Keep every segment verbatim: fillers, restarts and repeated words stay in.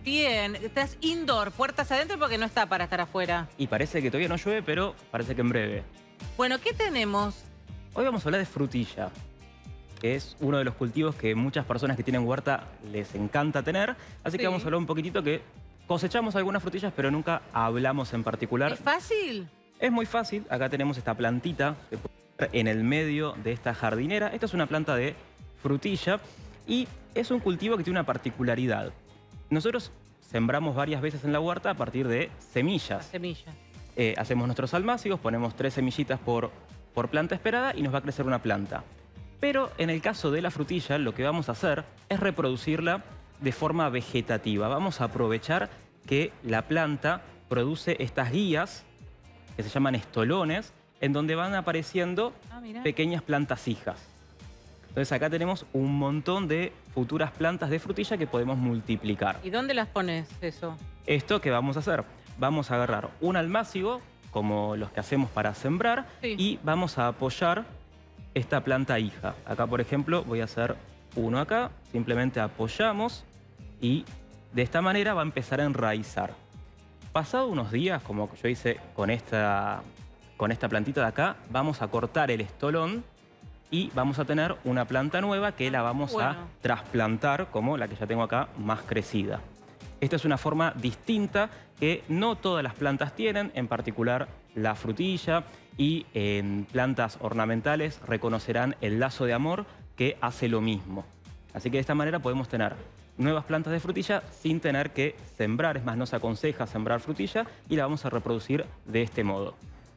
Bien, estás indoor, puertas adentro porque no está para estar afuera. Y parece que todavía no llueve, pero parece que en breve. Bueno, ¿qué tenemos? Hoy vamos a hablar de frutilla, que es uno de los cultivos que muchas personas que tienen huerta les encanta tener. Así Sí. que vamos a hablar un poquitito que cosechamos algunas frutillas, pero nunca hablamos en particular. ¿Es fácil? Es muy fácil. Acá tenemos esta plantita que puede estar en el medio de esta jardinera. Esta es una planta de frutilla y es un cultivo que tiene una particularidad. Nosotros sembramos varias veces en la huerta a partir de semillas. Semilla. Eh, hacemos nuestros almácigos, ponemos tres semillitas por, por planta esperada y nos va a crecer una planta. Pero en el caso de la frutilla, lo que vamos a hacer es reproducirla de forma vegetativa. Vamos a aprovechar que la planta produce estas guías, que se llaman estolones, en donde van apareciendo Ah, mirá. pequeñas plantas hijas. Entonces acá tenemos un montón de futuras plantas de frutilla que podemos multiplicar. ¿Y dónde las pones eso? Esto que vamos a hacer, vamos a agarrar un almácigo, como los que hacemos para sembrar, Sí. y vamos a apoyar esta planta hija. Acá, por ejemplo, voy a hacer uno acá, simplemente apoyamos y de esta manera va a empezar a enraizar. Pasado unos días, como yo hice con esta, con esta plantita de acá, vamos a cortar el estolón y vamos a tener una planta nueva que la vamos Bueno. a trasplantar, como la que ya tengo acá, más crecida. Esta es una forma distinta que no todas las plantas tienen, en particular la frutilla, y en plantas ornamentales reconocerán el lazo de amor que hace lo mismo. Así que de esta manera podemos tener nuevas plantas de frutilla sin tener que sembrar. Es más, no se aconseja sembrar frutilla y la vamos a reproducir de este modo.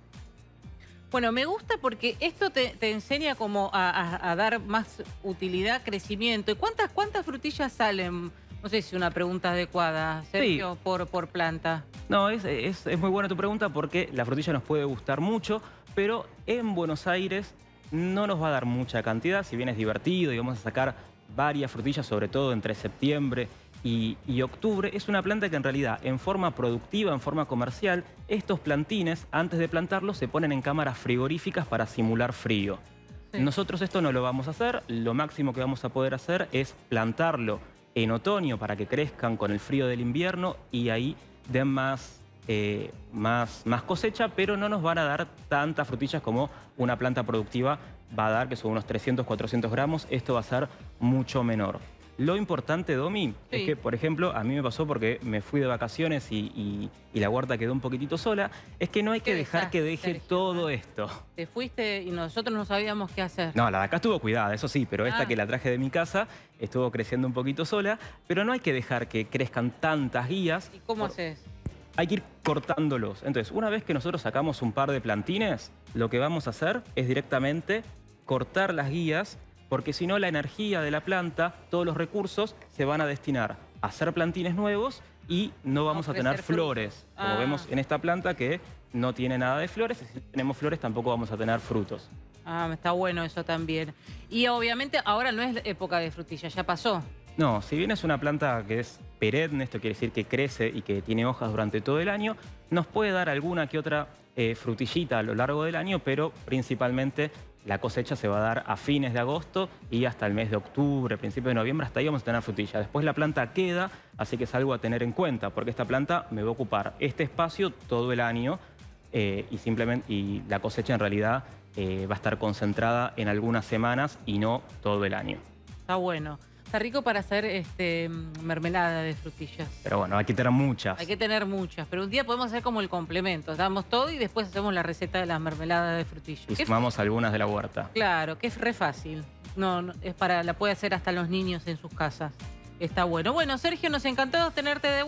Bueno, me gusta porque esto te, te enseña como a, a- a dar más utilidad, crecimiento. ¿Y cuántas, cuántas frutillas salen? No sé si es una pregunta adecuada, Sergio, por, por planta. No, es, es, es muy buena tu pregunta porque la frutilla nos puede gustar mucho, pero en Buenos Aires no nos va a dar mucha cantidad, si bien es divertido y vamos a sacar varias frutillas, sobre todo entre septiembre y, y octubre. Es una planta que en realidad, en forma productiva, en forma comercial, estos plantines, antes de plantarlos, se ponen en cámaras frigoríficas para simular frío. Sí. Nosotros esto no lo vamos a hacer, lo máximo que vamos a poder hacer es plantarlo en otoño para que crezcan con el frío del invierno y ahí den más, eh, más, más cosecha, pero no nos van a dar tantas frutillas como una planta productiva va a dar, que son unos trescientos, cuatrocientos gramos. Esto va a ser mucho menor. Lo importante, Domi, Sí. es que, por ejemplo, a mí me pasó porque me fui de vacaciones y, y- y la huerta quedó un poquitito sola, es que no hay que Qué dejar que desastre, deje Sergio, todo ¿eh? esto. Te fuiste y nosotros no sabíamos qué hacer. No, la de acá estuvo cuidada, eso sí, pero esta Ah. que la traje de mi casa estuvo creciendo un poquito sola, pero no hay que dejar que crezcan tantas guías. ¿Y cómo Por- haces? Hay que ir cortándolos. Entonces, una vez que nosotros sacamos un par de plantines, lo que vamos a hacer es directamente cortar las guías, porque si no la energía de la planta, todos los recursos se van a destinar a hacer plantines nuevos y no vamos a tener crecer frutos. flores. Como Ah. vemos en esta planta que no tiene nada de flores, y si tenemos flores tampoco vamos a tener frutos. Ah, está bueno eso también. Y obviamente ahora no es época de frutilla, ya pasó. No, si bien es una planta que es perenne, esto quiere decir que crece y que tiene hojas durante todo el año, nos puede dar alguna que otra eh, frutillita a lo largo del año, pero principalmente la cosecha se va a dar a fines de agosto y hasta el mes de octubre, principio de noviembre, hasta ahí vamos a tener frutilla. Después la planta queda, así que es algo a tener en cuenta, porque esta planta me va a ocupar este espacio todo el año eh, y, simplemente, y la cosecha en realidad eh, va a estar concentrada en algunas semanas y no todo el año. Está bueno. Está rico para hacer este, mermelada de frutillas. Pero bueno, hay que tener muchas. Hay que tener muchas, pero un día podemos hacer como el complemento. Damos todo y después hacemos la receta de las mermeladas de frutillas. Y Qué sumamos algunas de la huerta. Claro, que es re fácil. No, no, es para, la puede hacer hasta los niños en sus casas. Está bueno. Bueno, Sergio, nos encantó tenerte de